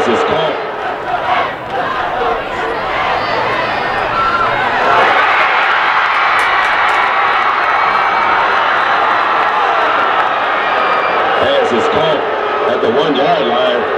Pass is caught. Pass is caught at the 1 yard line.